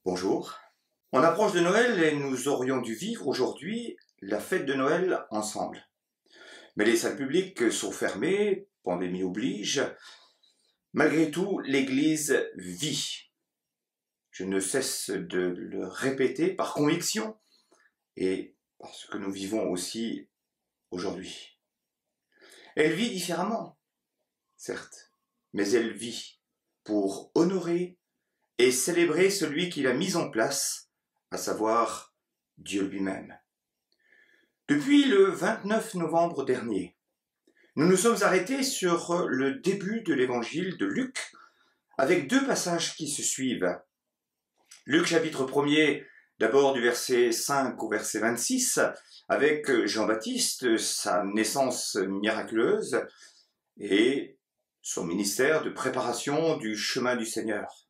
Bonjour. On approche de Noël et nous aurions dû vivre aujourd'hui la fête de Noël ensemble. Mais les salles publiques sont fermées, pandémie oblige. Malgré tout, l'Église vit. Je ne cesse de le répéter par conviction et parce que nous vivons aussi aujourd'hui. Elle vit différemment, certes, mais elle vit pour honorer et célébrer celui qui l'a mis en place, à savoir Dieu lui-même. Depuis le 29 novembre dernier, nous nous sommes arrêtés sur le début de l'évangile de Luc, avec deux passages qui se suivent. Luc chapitre 1er, d'abord du verset 5 au verset 26, avec Jean-Baptiste, sa naissance miraculeuse et son ministère de préparation du chemin du Seigneur.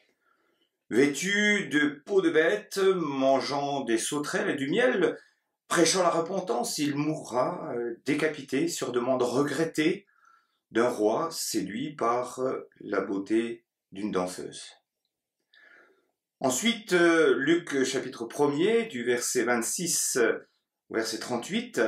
Vêtu de peau de bête, mangeant des sauterelles et du miel, prêchant la repentance, il mourra décapité sur demande regrettée d'un roi séduit par la beauté d'une danseuse. Ensuite, Luc chapitre 1er, du verset 26 au verset 38,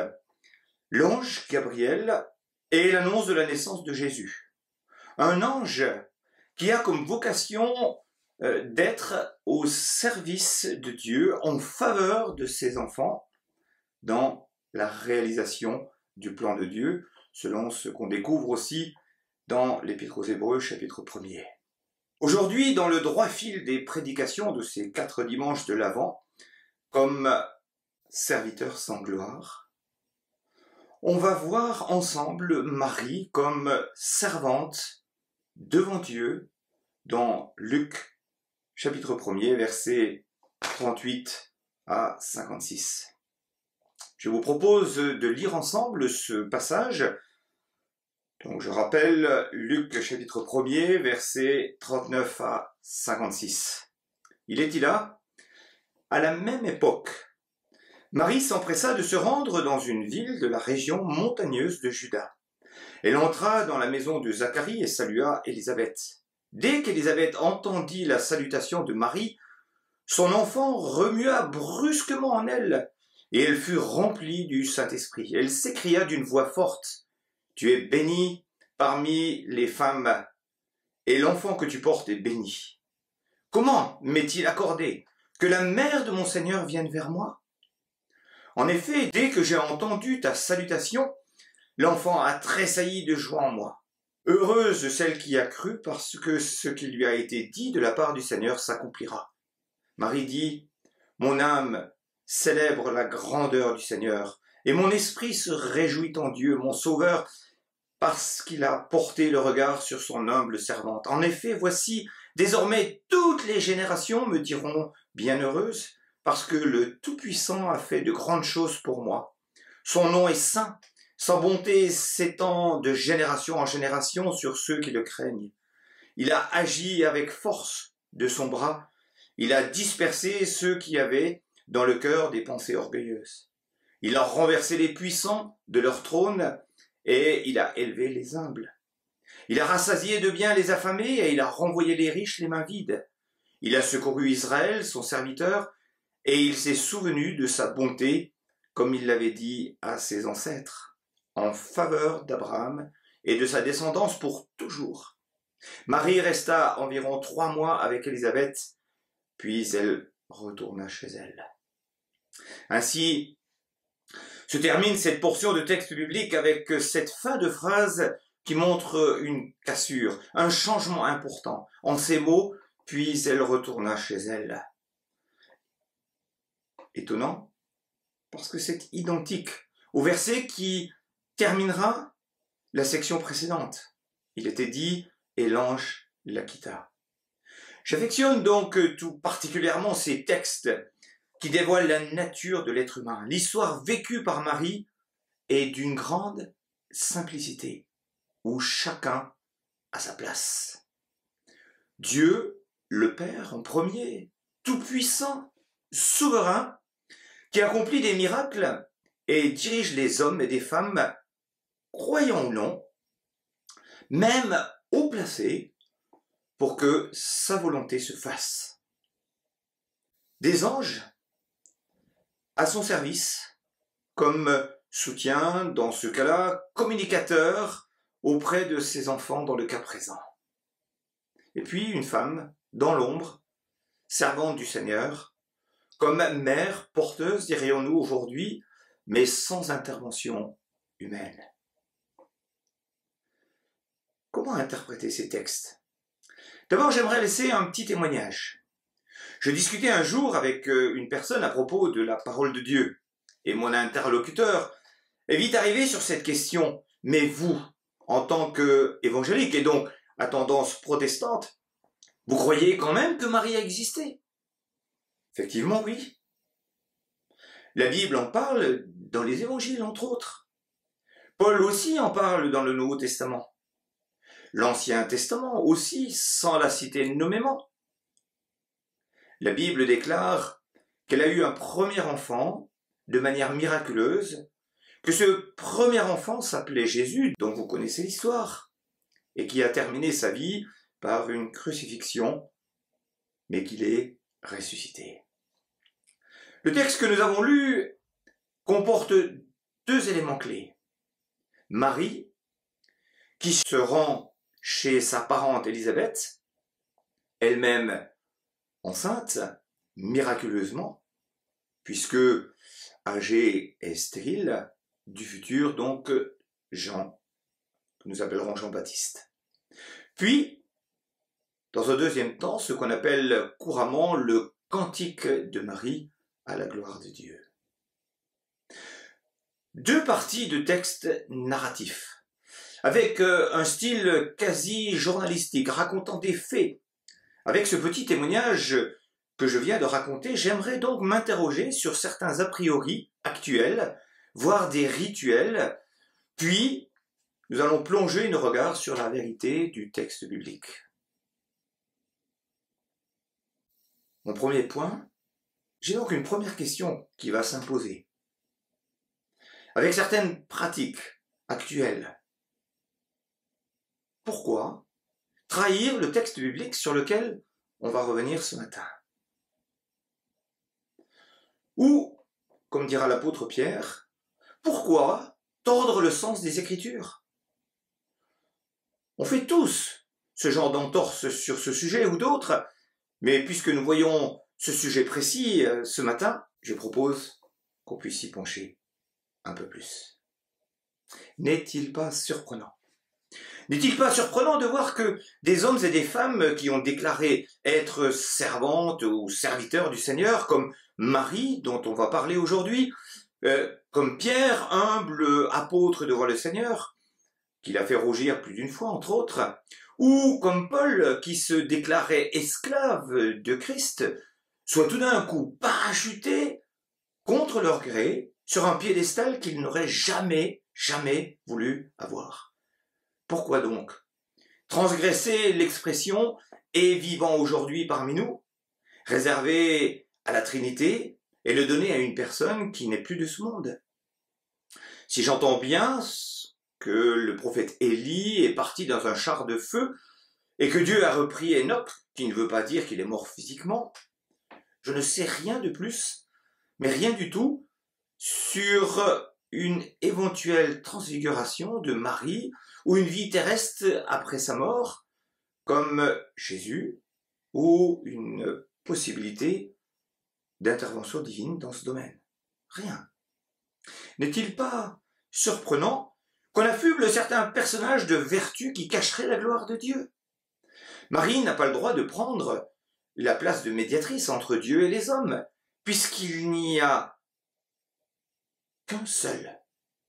l'ange Gabriel et l'annonce de la naissance de Jésus. Un ange qui a comme vocation d'être au service de Dieu en faveur de ses enfants dans la réalisation du plan de Dieu, selon ce qu'on découvre aussi dans l'Épître aux Hébreux, chapitre 1er. Aujourd'hui, dans le droit fil des prédications de ces 4 dimanches de l'Avent, comme serviteur sans gloire, on va voir ensemble Marie comme servante devant Dieu dans Luc chapitre 1er, versets 38 à 56. Je vous propose de lire ensemble ce passage. Donc je rappelle Luc chapitre 1er, versets 39 à 56. Il est là, à la même époque, Marie s'empressa de se rendre dans une ville de la région montagneuse de Juda. Elle entra dans la maison de Zacharie et salua Élisabeth. Dès qu'Élisabeth entendit la salutation de Marie, son enfant remua brusquement en elle, et elle fut remplie du Saint-Esprit. Elle s'écria d'une voix forte, « Tu es bénie parmi les femmes, et l'enfant que tu portes est béni. Comment m'est-il accordé que la mère de mon Seigneur vienne vers moi? En effet, dès que j'ai entendu ta salutation, l'enfant a tressailli de joie en moi. Heureuse celle qui a cru, parce que ce qui lui a été dit de la part du Seigneur s'accomplira. » Marie dit, « Mon âme célèbre la grandeur du Seigneur, et mon esprit se réjouit en Dieu, mon Sauveur, parce qu'il a porté le regard sur son humble servante. En effet, voici, désormais toutes les générations me diront bienheureuse, parce que le Tout-Puissant a fait de grandes choses pour moi. Son nom est saint. Sa bonté s'étend de génération en génération sur ceux qui le craignent. Il a agi avec force de son bras. Il a dispersé ceux qui avaient dans le cœur des pensées orgueilleuses. Il a renversé les puissants de leur trône et il a élevé les humbles. Il a rassasié de biens les affamés et il a renvoyé les riches les mains vides. Il a secouru Israël, son serviteur, et il s'est souvenu de sa bonté, comme il l'avait dit à ses ancêtres, en faveur d'Abraham et de sa descendance pour toujours. Marie resta environ 3 mois avec Élisabeth, puis elle retourna chez elle. Ainsi se termine cette portion de texte biblique avec cette fin de phrase qui montre une cassure, un changement important. En ces mots, puis elle retourna chez elle. Étonnant, parce que c'est identique au verset qui terminera la section précédente. Il était dit « et l'ange la quitta ». J'affectionne donc tout particulièrement ces textes qui dévoilent la nature de l'être humain. L'histoire vécue par Marie est d'une grande simplicité, où chacun a sa place. Dieu, le Père en premier, tout-puissant, souverain, qui accomplit des miracles et dirige les hommes et des femmes, croyants ou non, même haut placés, pour que sa volonté se fasse. des anges à son service, comme soutien, dans ce cas-là, communicateur auprès de ses enfants dans le cas présent. Et puis une femme, dans l'ombre, servante du Seigneur, comme mère porteuse, dirions-nous aujourd'hui, mais sans intervention humaine. Comment interpréter ces textes? D'abord, j'aimerais laisser un petit témoignage. Je discutais un jour avec une personne à propos de la parole de Dieu, et mon interlocuteur est vite arrivé sur cette question. Mais vous, en tant qu'évangélique, et donc à tendance protestante, vous croyez quand même que Marie a existé? Effectivement, oui. La Bible en parle dans les évangiles, entre autres. Paul aussi en parle dans le Nouveau Testament. L'Ancien Testament aussi, sans la citer nommément. La Bible déclare qu'elle a eu un premier enfant de manière miraculeuse, que ce premier enfant s'appelait Jésus, dont vous connaissez l'histoire, et qui a terminé sa vie par une crucifixion, mais qu'il est ressuscité. Le texte que nous avons lu comporte deux éléments clés. Marie, qui se rend chez sa parente Élisabeth, elle-même enceinte, miraculeusement, puisque âgée et stérile, du futur donc Jean, que nous appellerons Jean-Baptiste. Puis, dans un deuxième temps, ce qu'on appelle couramment le cantique de Marie à la gloire de Dieu. Deux parties de texte narratif, avec un style quasi journalistique, racontant des faits. Avec ce petit témoignage que je viens de raconter, j'aimerais donc m'interroger sur certains a priori actuels, voire des rituels, puis nous allons plonger nos regards sur la vérité du texte biblique. Mon premier point, j'ai donc une première question qui va s'imposer. Avec certaines pratiques actuelles, pourquoi trahir le texte biblique sur lequel on va revenir ce matin? Ou, comme dira l'apôtre Pierre, pourquoi tordre le sens des Écritures? On fait tous ce genre d'entorse sur ce sujet ou d'autres, mais puisque nous voyons ce sujet précis ce matin, je propose qu'on puisse s'y pencher un peu plus. N'est-il pas surprenant? N'est-il pas surprenant de voir que des hommes et des femmes qui ont déclaré être servantes ou serviteurs du Seigneur, comme Marie, dont on va parler aujourd'hui, comme Pierre, humble apôtre devant le Seigneur, qui l'a fait rougir plus d'une fois, entre autres, ou comme Paul, qui se déclarait esclave de Christ, soient tout d'un coup parachutés contre leur gré sur un piédestal qu'ils n'auraient jamais voulu avoir. Pourquoi donc transgresser l'expression « et vivant aujourd'hui parmi nous », réservé à la Trinité, et le donner à une personne qui n'est plus de ce monde? Si j'entends bien que le prophète Élie est parti dans un char de feu, et que Dieu a repris Enoch, qui ne veut pas dire qu'il est mort physiquement, je ne sais rien de plus, mais rien du tout, sur une éventuelle transfiguration de Marie ou une vie terrestre après sa mort, comme Jésus, ou une possibilité d'intervention divine dans ce domaine. Rien. N'est-il pas surprenant qu'on affuble certains personnages de vertu qui cacheraient la gloire de Dieu? Marie n'a pas le droit de prendre la place de médiatrice entre Dieu et les hommes, puisqu'il n'y a qu'un seul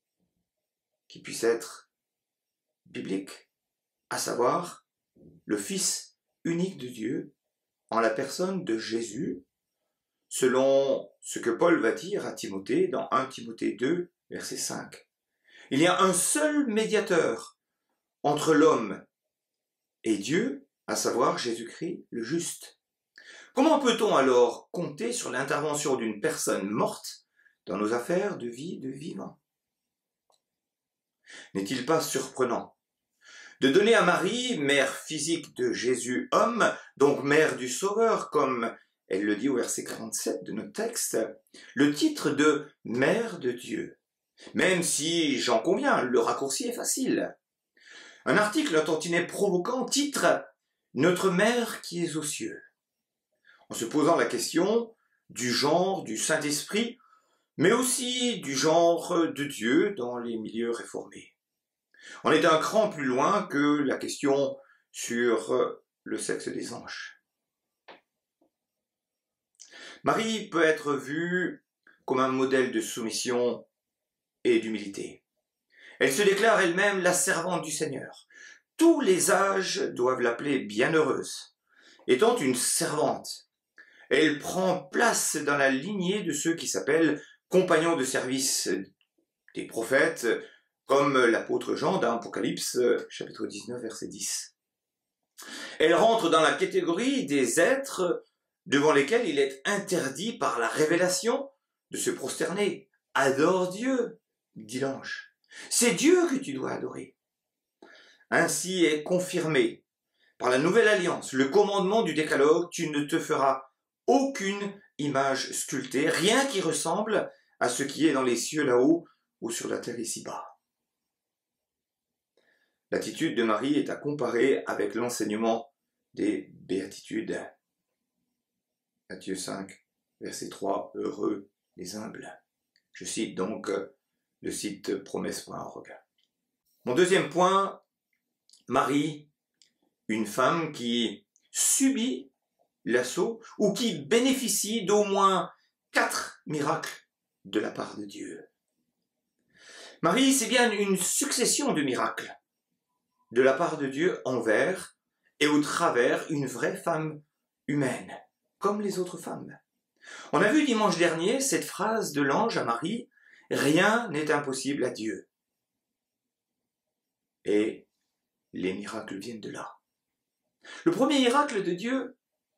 qui puisse être biblique, à savoir le Fils unique de Dieu, en la personne de Jésus, selon ce que Paul va dire à Timothée dans 1 Timothée 2, verset 5. Il y a un seul médiateur entre l'homme et Dieu, à savoir Jésus-Christ le juste. Comment peut-on alors compter sur l'intervention d'une personne morte dans nos affaires de vie de vivant? N'est-il pas surprenant de donner à Marie, mère physique de Jésus homme, donc mère du Sauveur, comme elle le dit au verset 47 de notre texte, le titre de Mère de Dieu. Même si, j'en conviens, le raccourci est facile. Un article un tantinet provoquant titre « Notre Mère qui est aux cieux », en se posant la question du genre du Saint-Esprit, mais aussi du genre de Dieu dans les milieux réformés. On est un cran plus loin que la question sur le sexe des anges. Marie peut être vue comme un modèle de soumission et d'humilité. Elle se déclare elle-même la servante du Seigneur. Tous les âges doivent l'appeler bienheureuse. Étant une servante, elle prend place dans la lignée de ceux qui s'appellent compagnons de service des prophètes, comme l'apôtre Jean dans Apocalypse, chapitre 19, verset 10. Elle rentre dans la catégorie des êtres devant lesquels il est interdit par la révélation de se prosterner. Adore Dieu, dit l'ange. C'est Dieu que tu dois adorer. Ainsi est confirmé par la nouvelle alliance le commandement du décalogue, tu ne te feras aucune image sculptée, rien qui ressemble à ce qui est dans les cieux là-haut ou sur la terre ici-bas. L'attitude de Marie est à comparer avec l'enseignement des béatitudes. Matthieu 5, verset 3, heureux les humbles. Je cite donc le site promesse.org. Mon deuxième point, Marie, une femme qui subit l'assaut ou qui bénéficie d'au moins 4 miracles de la part de Dieu. Marie, c'est bien une succession de miracles de la part de Dieu envers et au travers une vraie femme humaine, comme les autres femmes. On a vu dimanche dernier cette phrase de l'ange à Marie, « Rien n'est impossible à Dieu ». Et les miracles viennent de là. Le premier miracle de Dieu,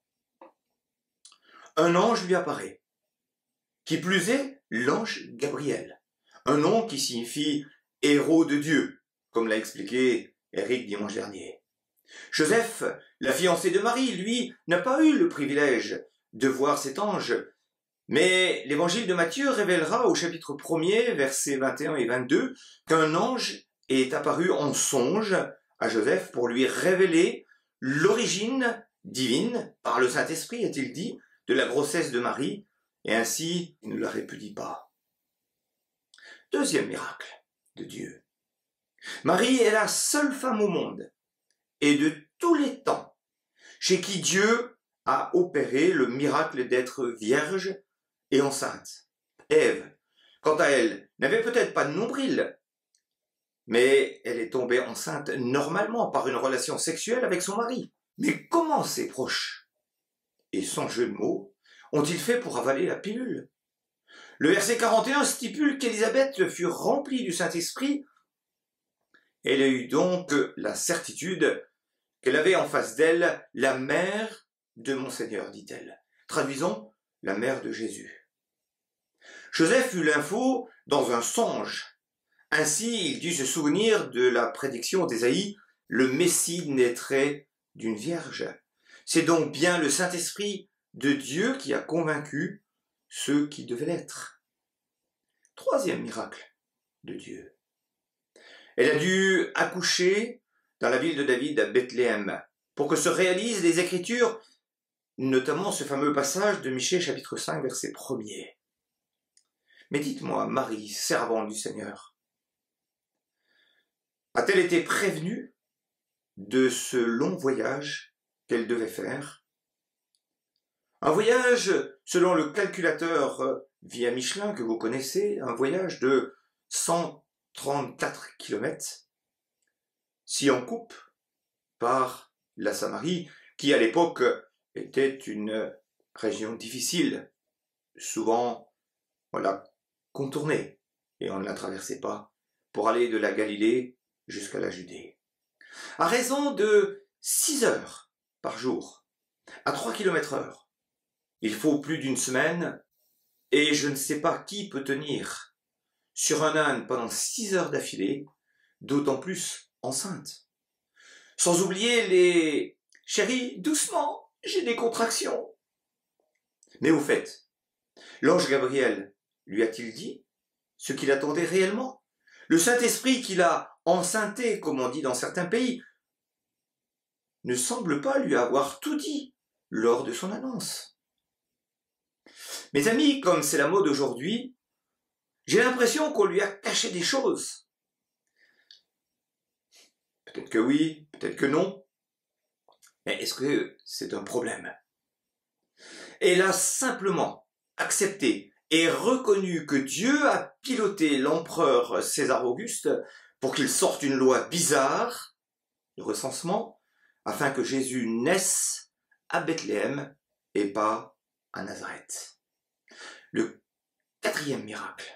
un ange lui apparaît. Qui plus est, l'ange Gabriel, un nom qui signifie « héros de Dieu », comme l'a expliqué Eric dimanche dernier. Joseph, la fiancée de Marie, lui, n'a pas eu le privilège de voir cet ange, mais l'évangile de Matthieu révélera au chapitre 1er, versets 21 et 22, qu'un ange est apparu en songe à Joseph pour lui révéler l'origine divine, par le Saint-Esprit, est-il dit, de la grossesse de Marie, et ainsi il ne la répudie pas. Deuxième miracle de Dieu. Marie est la seule femme au monde, et de tous les temps, chez qui Dieu a opéré le miracle d'être vierge et enceinte. Ève, quant à elle, n'avait peut-être pas de nombril, mais elle est tombée enceinte normalement par une relation sexuelle avec son mari. Mais comment ses proches, et sans jeu de mots, ont-ils fait pour avaler la pilule? Le verset 41 stipule qu'Élisabeth fut remplie du Saint-Esprit. Elle a eu donc la certitude qu'elle avait en face d'elle la mère de mon Seigneur, dit-elle. Traduisons, la mère de Jésus. Joseph eut l'info dans un songe. Ainsi, il dut se souvenir de la prédiction d'Ésaïe, le Messie naîtrait d'une vierge. C'est donc bien le Saint-Esprit de Dieu qui a convaincu ceux qui devaient l'être. Troisième miracle de Dieu. Elle a dû accoucher dans la ville de David à Bethléem pour que se réalisent les Écritures, notamment ce fameux passage de Michée chapitre 5 verset 1er. Mais dites-moi, Marie, servante du Seigneur, a-t-elle été prévenue de ce long voyage qu'elle devait faire? Un voyage, selon le calculateur via Michelin que vous connaissez, un voyage de 134 km, si on coupe par la Samarie, qui à l'époque était une région difficile, souvent on la contournait et on ne la traversait pas, pour aller de la Galilée jusqu'à la Judée. À raison de 6 heures par jour, à 3 km/h, il faut plus d'une semaine, et je ne sais pas qui peut tenir sur un âne pendant 6 heures d'affilée, d'autant plus enceinte. Sans oublier les « chérie, doucement, j'ai des contractions ». Mais au fait, l'ange Gabriel lui a-t-il dit ce qu'il attendait réellement? Le Saint-Esprit qu'il a enceinté, comme on dit dans certains pays, ne semble pas lui avoir tout dit lors de son annonce. Mes amis, comme c'est la mode aujourd'hui, j'ai l'impression qu'on lui a caché des choses. Peut-être que oui, peut-être que non. Mais est-ce que c'est un problème? Elle a simplement accepté et reconnu que Dieu a piloté l'empereur César Auguste pour qu'il sorte une loi bizarre de recensement afin que Jésus naisse à Bethléem et pas à Nazareth. Le quatrième miracle.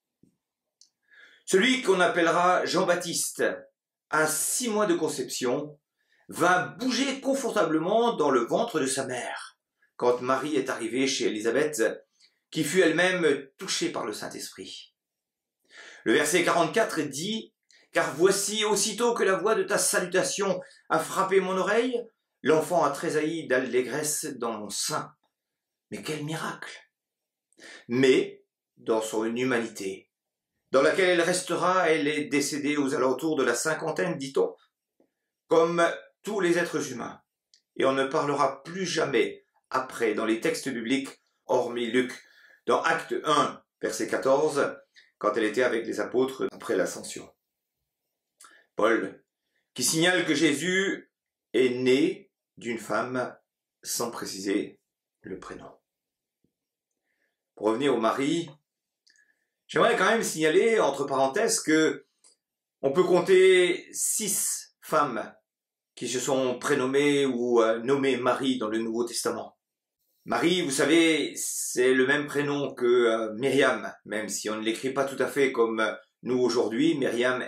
Celui qu'on appellera Jean-Baptiste, à 6 mois de conception, va bouger confortablement dans le ventre de sa mère, quand Marie est arrivée chez Élisabeth, qui fut elle-même touchée par le Saint-Esprit. Le verset 44 dit « Car voici, aussitôt que la voix de ta salutation a frappé mon oreille, l'enfant a tressailli d'allégresse dans mon sein. » Mais quel miracle! Mais, dans son humanité, dans laquelle elle restera, elle est décédée aux alentours de la cinquantaine, dit-on, comme tous les êtres humains. Et on ne parlera plus jamais après dans les textes bibliques, hormis Luc, dans Acte 1, verset 14, quand elle était avec les apôtres après l'ascension. Paul, qui signale que Jésus est né d'une femme sans préciser le prénom. Pour revenir au mari, j'aimerais quand même signaler, entre parenthèses, que on peut compter 6 femmes qui se sont prénommées ou nommées Marie dans le Nouveau Testament. Marie, vous savez, c'est le même prénom que Myriam, même si on ne l'écrit pas tout à fait comme nous aujourd'hui, Myriam,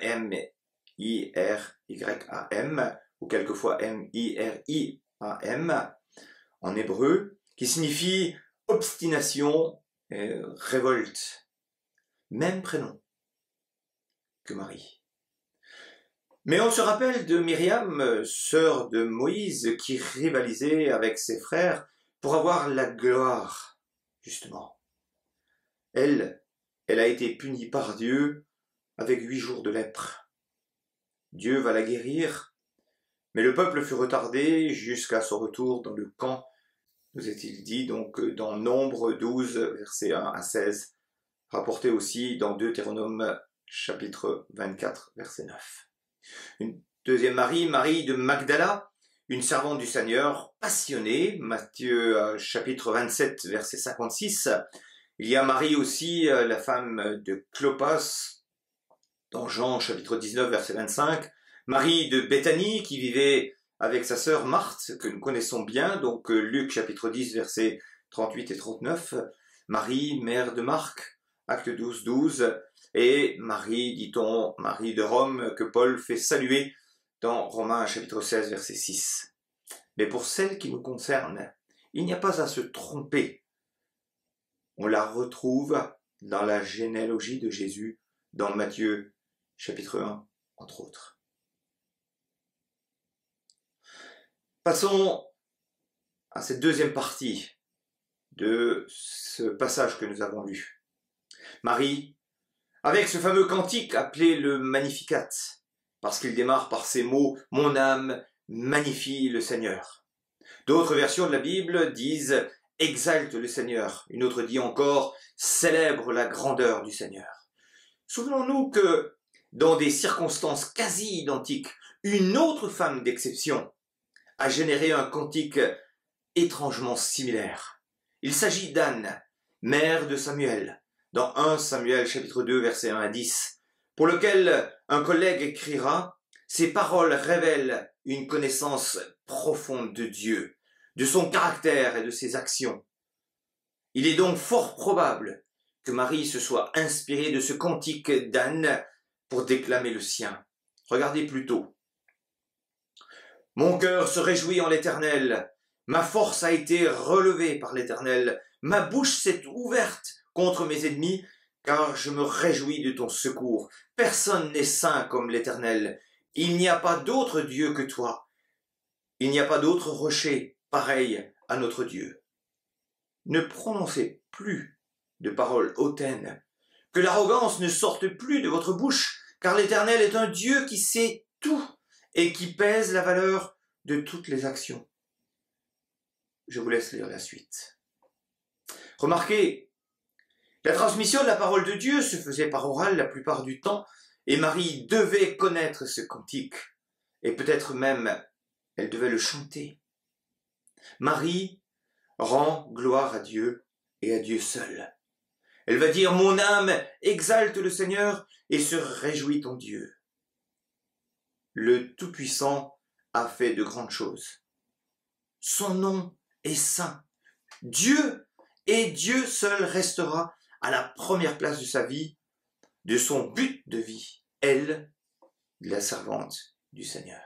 M-I-R-Y-A-M, ou quelquefois M-I-R-I-A-M, en hébreu, qui signifie obstination et révolte. Même prénom que Marie. Mais on se rappelle de Myriam, sœur de Moïse, qui rivalisait avec ses frères pour avoir la gloire, justement. Elle a été punie par Dieu avec 8 jours de lèpre. Dieu va la guérir, mais le peuple fut retardé jusqu'à son retour dans le camp, nous est-il dit, donc dans Nombre 12, versets 1 à 16, rapporté aussi dans Deutéronome chapitre 24, verset 9. Une deuxième Marie, Marie de Magdala, une servante du Seigneur, passionnée, Matthieu chapitre 27, verset 56. Il y a Marie aussi, la femme de Clopas, dans Jean chapitre 19, verset 25. Marie de Béthanie, qui vivait avec sa sœur Marthe, que nous connaissons bien, donc Luc chapitre 10, versets 38 et 39. Marie, mère de Marc, Acte 12, 12. Et Marie, dit-on, Marie de Rome, que Paul fait saluer dans Romains chapitre 16, verset 6. Mais pour celle qui nous concerne, il n'y a pas à se tromper. On la retrouve dans la généalogie de Jésus, dans Matthieu chapitre 1, entre autres. Passons à cette deuxième partie de ce passage que nous avons lu. Marie, avec ce fameux cantique appelé le Magnificat, parce qu'il démarre par ces mots « Mon âme magnifie le Seigneur ». D'autres versions de la Bible disent « Exalte le Seigneur ». Une autre dit encore « Célèbre la grandeur du Seigneur ». Souvenons-nous que, dans des circonstances quasi identiques, une autre femme d'exception a généré un cantique étrangement similaire. Il s'agit d'Anne, mère de Samuel, dans 1 Samuel chapitre 2 versets 1 à 10, pour lequel un collègue écrira « Ces paroles révèlent une connaissance profonde de Dieu, de son caractère et de ses actions. Il est donc fort probable que Marie se soit inspirée de ce cantique d'Anne pour déclamer le sien. Regardez plutôt. « Mon cœur se réjouit en l'Éternel, ma force a été relevée par l'Éternel, ma bouche s'est ouverte contre mes ennemis, car je me réjouis de ton secours. Personne n'est saint comme l'Éternel. Il n'y a pas d'autre Dieu que toi. Il n'y a pas d'autre rocher pareil à notre Dieu. » ne prononcez plus de paroles hautaines, que l'arrogance ne sorte plus de votre bouche, car l'Éternel est un Dieu qui sait tout et qui pèse la valeur de toutes les actions. Je vous laisse lire la suite. Remarquez, la transmission de la parole de Dieu se faisait par oral la plupart du temps, et Marie devait connaître ce cantique, et peut-être même elle devait le chanter. Marie rend gloire à Dieu et à Dieu seul. Elle va dire « Mon âme exalte le Seigneur et se réjouit en Dieu. » Le Tout-Puissant a fait de grandes choses. Son nom est saint. Dieu et Dieu seul restera à la première place de sa vie, de son but de vie, elle, la servante du Seigneur.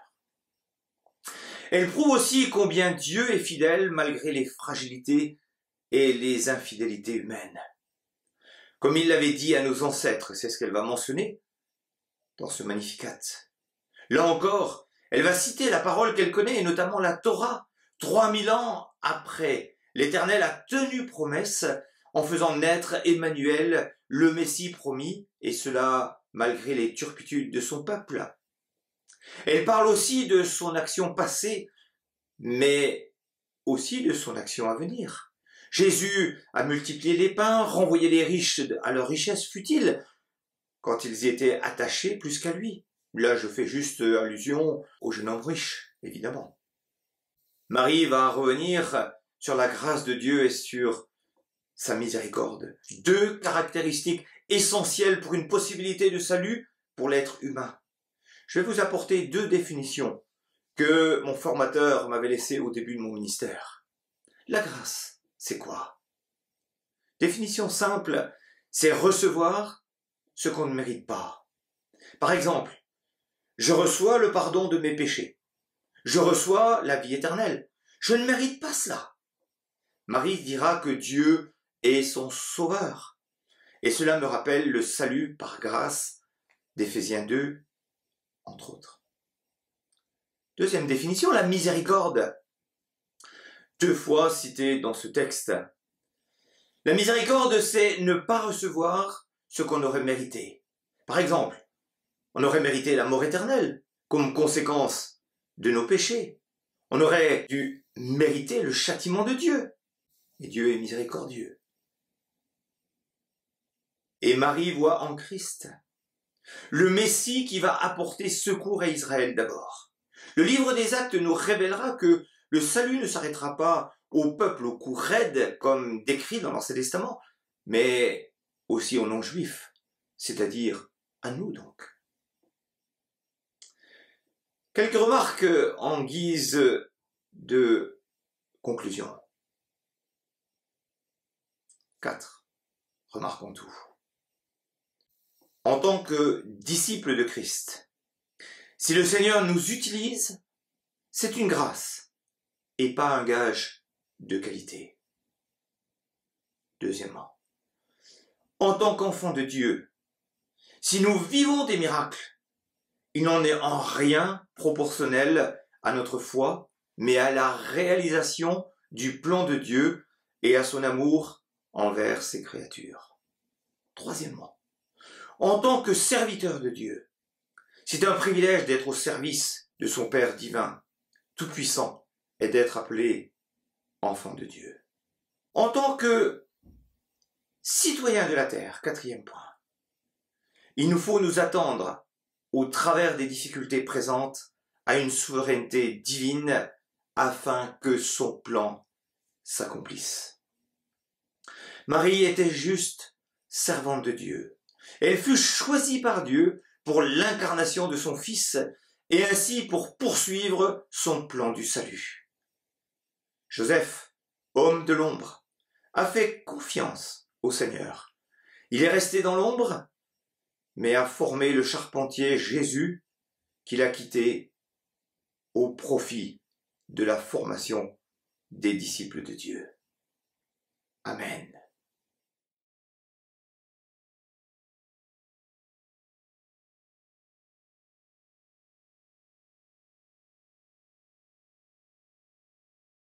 Elle prouve aussi combien Dieu est fidèle malgré les fragilités et les infidélités humaines. Comme il l'avait dit à nos ancêtres, c'est ce qu'elle va mentionner dans ce Magnificat. Là encore, elle va citer la parole qu'elle connaît, et notamment la Torah. 3000 ans après, l'Éternel a tenu promesse en faisant naître Emmanuel, le Messie promis, et cela malgré les turpitudes de son peuple. Elle parle aussi de son action passée, mais aussi de son action à venir. Jésus a multiplié les pains, renvoyé les riches à leur richesse futile, quand ils y étaient attachés plus qu'à lui. Là, je fais juste allusion au jeune homme riche, évidemment. Marie va revenir sur la grâce de Dieu et sur sa miséricorde. Deux caractéristiques essentielles pour une possibilité de salut pour l'être humain. Je vais vous apporter deux définitions que mon formateur m'avait laissées au début de mon ministère. La grâce, c'est quoi? Définition simple, c'est recevoir ce qu'on ne mérite pas. Par exemple, je reçois le pardon de mes péchés. Je reçois la vie éternelle. Je ne mérite pas cela. Marie dira que Dieu est son sauveur. Et cela me rappelle le salut par grâce d'Éphésiens 2, entre autres. Deuxième définition, la miséricorde. Deux fois citée dans ce texte. La miséricorde, c'est ne pas recevoir ce qu'on aurait mérité. Par exemple, on aurait mérité la mort éternelle comme conséquence de nos péchés. On aurait dû mériter le châtiment de Dieu. Et Dieu est miséricordieux. Et Marie voit en Christ le Messie qui va apporter secours à Israël d'abord. Le livre des Actes nous révélera que le salut ne s'arrêtera pas au peuple au cou raide, comme décrit dans l'Ancien Testament, mais aussi aux non-juifs, c'est-à-dire à nous donc. Quelques remarques en guise de conclusion. 4. Remarquons tout. En tant que disciples de Christ, si le Seigneur nous utilise, c'est une grâce et pas un gage de qualité. Deuxièmement, en tant qu'enfants de Dieu, si nous vivons des miracles, il n'en est en rien proportionnel à notre foi, mais à la réalisation du plan de Dieu et à son amour envers ses créatures. Troisièmement, en tant que serviteur de Dieu, c'est un privilège d'être au service de son Père divin, tout-puissant, et d'être appelé enfant de Dieu. En tant que citoyen de la terre, quatrième point, il nous faut nous attendre, au travers des difficultés présentes, à une souveraineté divine afin que son plan s'accomplisse. Marie était juste servante de Dieu. Elle fut choisie par Dieu pour l'incarnation de son Fils et ainsi pour poursuivre son plan du salut. Joseph, homme de l'ombre, a fait confiance au Seigneur. Il est resté dans l'ombre, mais a formé le charpentier Jésus qu'il a quitté au profit de la formation des disciples de Dieu. Amen.